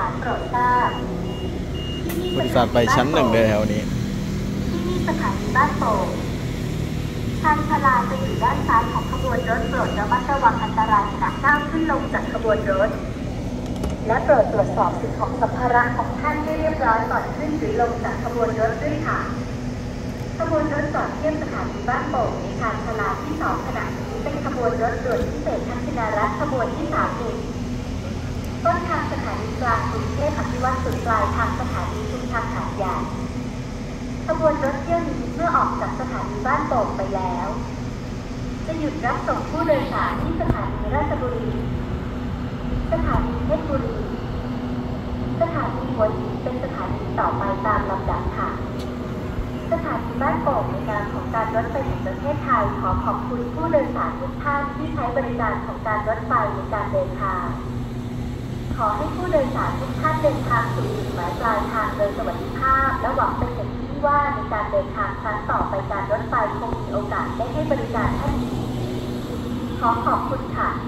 ารโปรดทราบบริษัทไปชั้น1เลยแถวนี้ที่นี่สถานีบ้านโป่งทางชลาจะอยู่ด้านซ้ายของขบวนรถโปรดระมัดระวังอันตรายขณะก้าวขึ้นลงจากขบวนรถและโปรดตรวจสอบสิ่งของสัมภาระของท่านให้เรียบร้อยก่อนขึ้นหรือลงจากขบวนรถด้วยค่ะขบวนรถจอดเทียบสถานีบ้านโป่งในทางชลาที่2ขณะนี้เป็นขบวนรถด่วนพิเศษทักษิณรัฐขบวนที่31ต้นทางสถานีกลางกรุงเทพอภิวัตรสุดปลายทางสถานีชุมทางหาดใหญ่ขบวนรถเที่ยวนี้เมื่อออกจากสถานีบ้านโป่งไปแล้วจะหยุดรับส่งผู้โดยสารที่สถานีราชบุรีสถานีเพชรบุรีสถานีหัวหินเป็นสถานีต่อไปตามลำดับค่ะสถานีบ้านโป่งในนามของการรถไฟแห่งประเทศไทยขอขอบคุณผู้โดยสารทุกท่านที่ใช้บริการของการรถไฟในการเดินทางขอให้ผู้โดยสารทุกท่านเดินทางสู่จุดหมายปลายทางโดยสวัสดิภาพและหวังเป็นอย่างยิ่งว่าในการเดินทางครั้งต่อไปการรถไฟคงมีโอกาสได้ให้บริการท่านอีกขอขอบคุณค่ะ